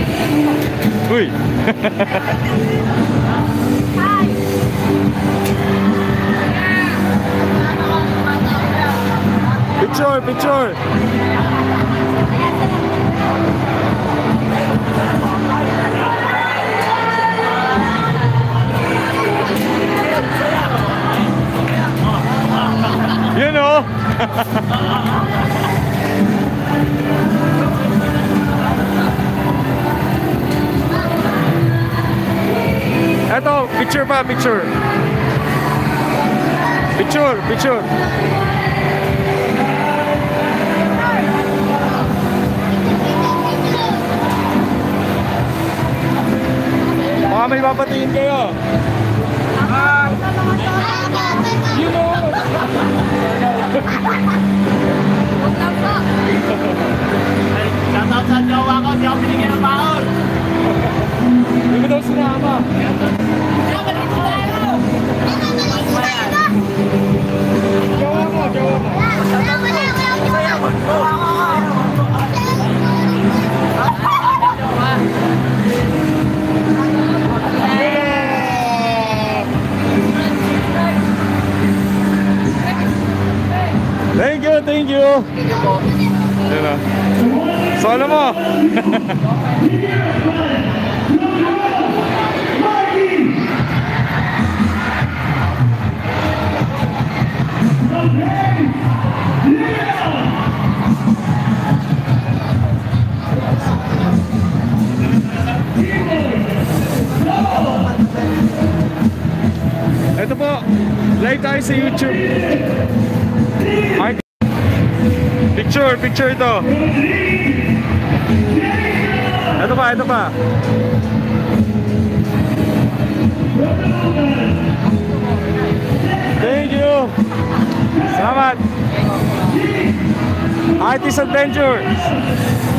Uy! Picture, picture! You know? Eto, picture pa, picture. Picture, picture. Baka may papatingin kayo. You know. Shoutout sa jowa ko, di ako binigyan ng baon. Hindi mo daw sinama. Jowa mo, jowa mo. Thank you, thank you. Yan na. Solo mo. Ito po, live tayo sa YouTube. Picture, picture ito. Ito pa, ito pa. Thank you. Salamat. Artist Adventures.